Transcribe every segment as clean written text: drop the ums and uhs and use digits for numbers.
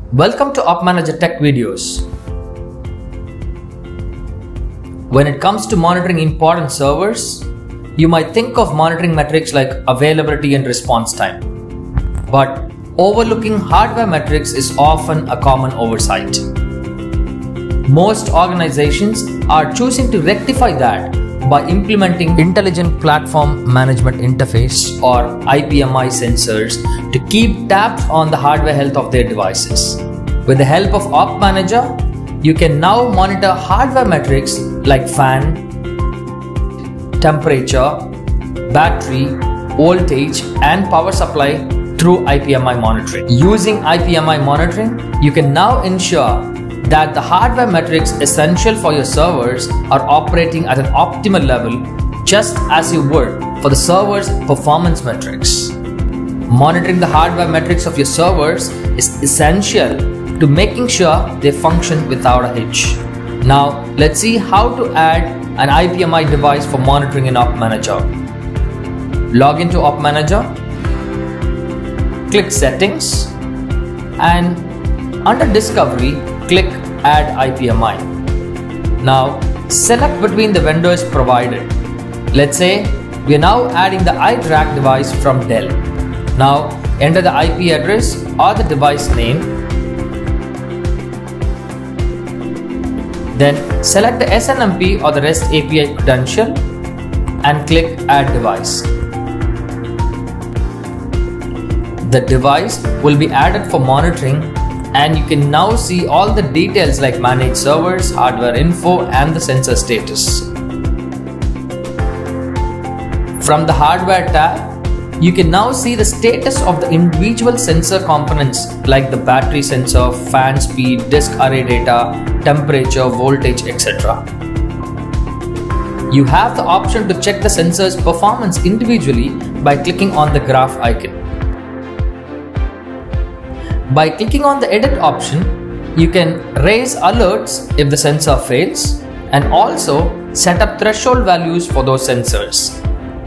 Welcome to OpManager Tech Videos. When it comes to monitoring important servers, you might think of monitoring metrics like availability and response time. But overlooking hardware metrics is often a common oversight. Most organizations are choosing to rectify that by implementing Intelligent Platform Management Interface or IPMI sensors to keep tabs on the hardware health of their devices. With the help of OpManager, you can now monitor hardware metrics like fan, temperature, battery, voltage, and power supply through IPMI monitoring. Using IPMI monitoring, you can now ensure that the hardware metrics essential for your servers are operating at an optimal level, just as you would for the server's performance metrics. Monitoring the hardware metrics of your servers is essential to making sure they function without a hitch. Now, let's see how to add an IPMI device for monitoring in OpManager. Log into OpManager, click Settings, and under Discovery, click Add IPMI. Now, select between the vendors provided. Let's say we are now adding the iTrack device from Dell. Now, enter the IP address or the device name. Then select the SNMP or the REST API credential and click Add Device. The device will be added for monitoring, and you can now see all the details like managed servers, hardware info, and the sensor status. From the hardware tab, you can now see the status of the individual sensor components like the battery sensor, fan speed, disk array data, temperature, voltage, etc. You have the option to check the sensor's performance individually by clicking on the graph icon. By clicking on the edit option, you can raise alerts if the sensor fails and also set up threshold values for those sensors.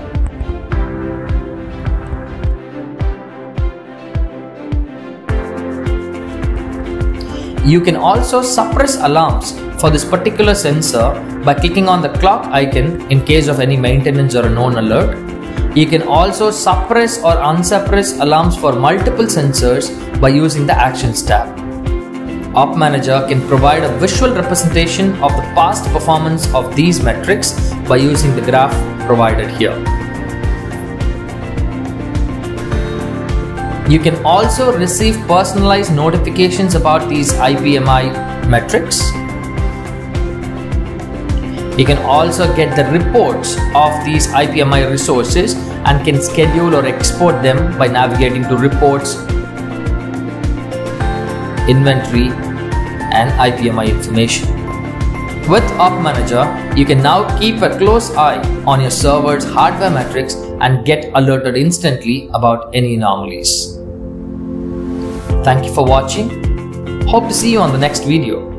You can also suppress alarms for this particular sensor by clicking on the clock icon in case of any maintenance or a known alert. You can also suppress or unsuppress alarms for multiple sensors by using the Actions tab. OpManager can provide a visual representation of the past performance of these metrics by using the graph provided here. You can also receive personalized notifications about these IPMI metrics. You can also get the reports of these IPMI resources and can schedule or export them by navigating to Reports, Inventory, and IPMI information. With OpManager, you can now keep a close eye on your server's hardware metrics and get alerted instantly about any anomalies. Thank you for watching. Hope to see you on the next video.